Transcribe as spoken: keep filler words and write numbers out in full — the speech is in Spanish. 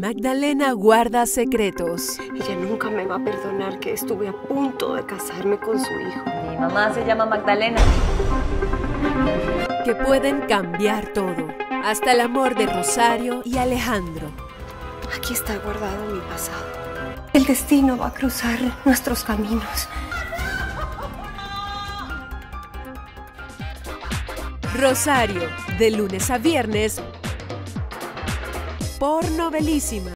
Magdalena guarda secretos. Ella nunca me va a perdonar que estuve a punto de casarme con su hijo. Mi mamá se llama Magdalena. Que pueden cambiar todo, hasta el amor de Rosario y Alejandro. Aquí está guardado mi pasado. El destino va a cruzar nuestros caminos. Rosario, de lunes a viernes, por Novelísima.